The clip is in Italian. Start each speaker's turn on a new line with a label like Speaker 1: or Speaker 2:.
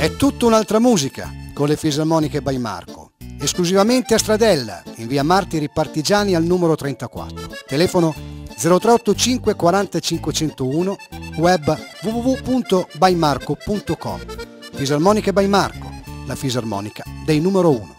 Speaker 1: È tutta un'altra musica con le Fisarmoniche by Marco, esclusivamente a Stradella, in via Martiri Partigiani al numero 34. Telefono 0385 40 501, web www.bymarco.com. Fisarmoniche by Marco, la fisarmonica dei numero 1.